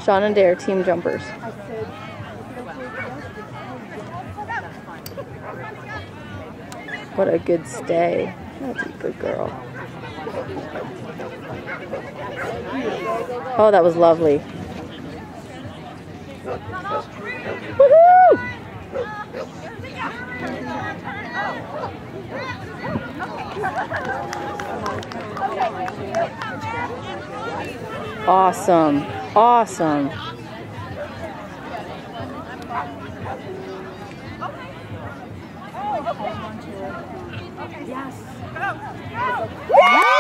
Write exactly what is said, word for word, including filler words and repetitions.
Sean and Dare team jumpers. What a good stay. That's a good girl. Oh, that was lovely. Woohoo! Awesome. Awesome. Yes.